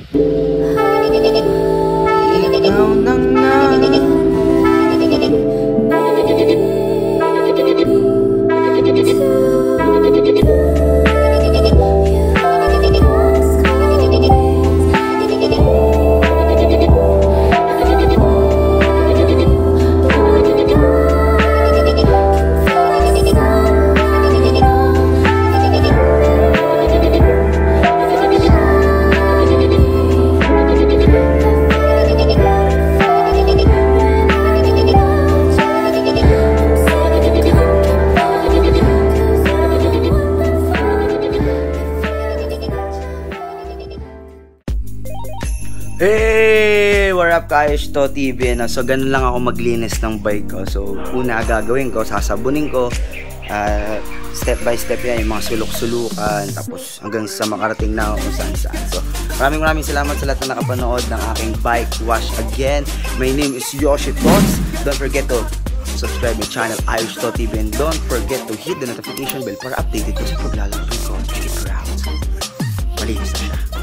Ikaw nang hey! What up guys? To TV na. So ganun lang ako maglinis ng bike ko. So una gagawin ko, sasabunin ko. Step by step yan, yung mga sulok-sulukan. Tapos hanggang sa makarating na ako kung saan-saan. So maraming salamat sa lahat na nakapanood ng aking bike wash again. My name is Yoshi Tots. Don't forget to subscribe my channel Irish To TV. And don't forget to hit the notification bell para updated ko sa paglalaro ko. Check it out. Malinis na siya.